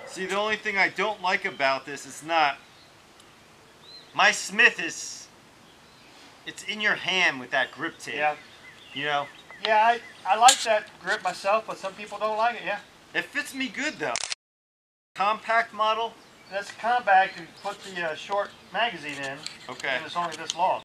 See, the only thing I don't like about this is not... My Smith is... It's in your hand with that grip tape. Yeah. You know? Yeah, I like that grip myself, but some people don't like it, yeah. It fits me good though. Compact model? That's compact and put the short magazine in. Okay. And it's only this long.